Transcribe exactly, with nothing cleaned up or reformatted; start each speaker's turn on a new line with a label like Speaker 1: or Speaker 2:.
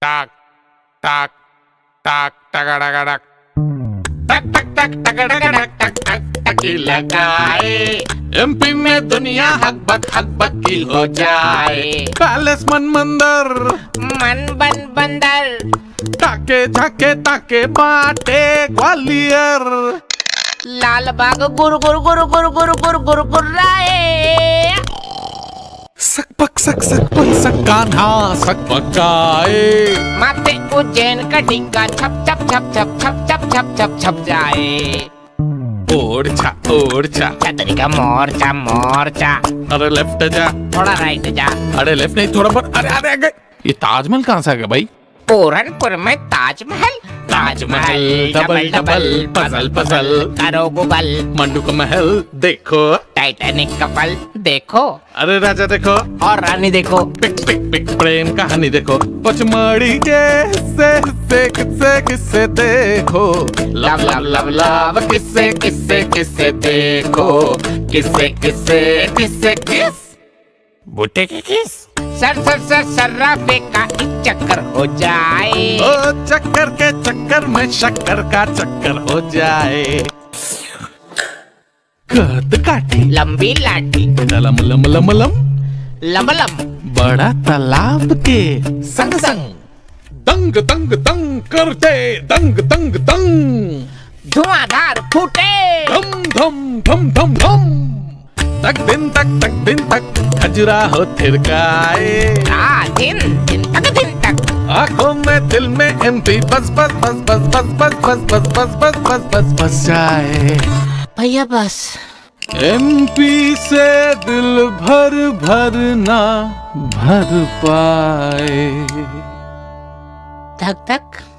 Speaker 1: टाक टाक टाक टक टक टक टक टक टक टक टक टक लगाए। एमपी में दुनिया हकबक हकबक की हो जाए। पैलेस मन मंदिर
Speaker 2: मन बन बंदर,
Speaker 1: ताके झाके ताके बाटे ग्वालियर।
Speaker 2: लाल बाग गुर गुर गुर गुर गुर गुर गुर गुर्राए।
Speaker 1: सक पक सक सक पक सक कान्हा सक पकाए।
Speaker 2: माथे उज्जैन का टिक्का छप छप छप छप छप छप छप छप छप जाए।
Speaker 1: ओरछा ओरछा
Speaker 2: छतरी का मोर्चा मोर्चा।
Speaker 1: अरे लेफ्ट जा,
Speaker 2: थोड़ा राइट जा।
Speaker 1: अरे लेफ्ट नहीं थोड़ा पर, अरे अरे अरे ये ताजमहल कहाँ से आ गया भाई?
Speaker 2: पूरनपुर में Taj Mahal.
Speaker 1: Taj Mahal double double puzzle puzzle
Speaker 2: करो गूगल।
Speaker 1: मंडू का महल देखो,
Speaker 2: टाइटैनिक कपल देखो,
Speaker 1: अरे राजा देखो
Speaker 2: और रानी देखो।
Speaker 1: पिक पिक पिक प्रेम कहानी देखो। पचमढ़ी के हिस्से हिस्से किस्से किस्से देखो। लव लव लव लव किस्से किस्से किस्से देखो। किस्से किस्से किस्से किस बूटे के किस।
Speaker 2: सर सर सर सर्राफे का एक चक्कर हो जाए।
Speaker 1: ओ चक्कर के चक्कर में शक्कर का चक्कर हो जाए। कद काठी
Speaker 2: लंबी लाठी
Speaker 1: लम लम लम लम
Speaker 2: लम लम।
Speaker 1: बड़ा तालाब के
Speaker 2: संग संग
Speaker 1: दंग दंग दंग करते दंग दंग दंग।
Speaker 2: धुआंधार फूटे
Speaker 1: धम धम धम धम धम। तक दिन तक तक दिन तक खजुराहो थिरकाए।
Speaker 2: आ दिन दिन तक दिन तक।
Speaker 1: आंखों में दिल में एमपी बस बस बस बस बस बस बस बस बस बस बस बस बस जाए।
Speaker 2: भैया बस
Speaker 1: एमपी से दिल भर भर ना भर पाए।
Speaker 2: धक धक